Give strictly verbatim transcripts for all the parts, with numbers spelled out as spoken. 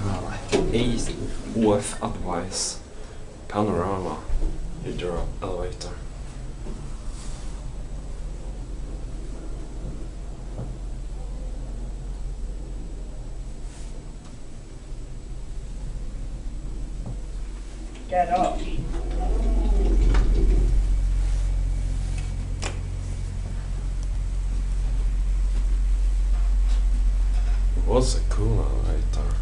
well, A O F advice panorama hydro elevator. Get up. It was a cool elevator.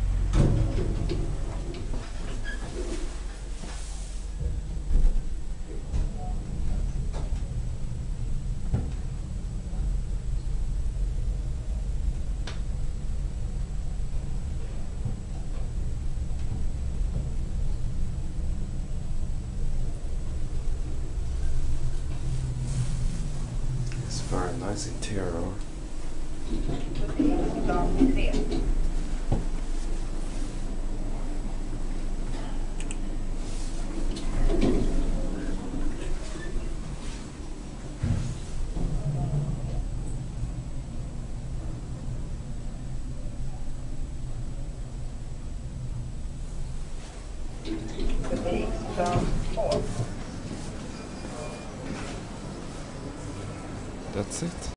It's very nice interior. That's it.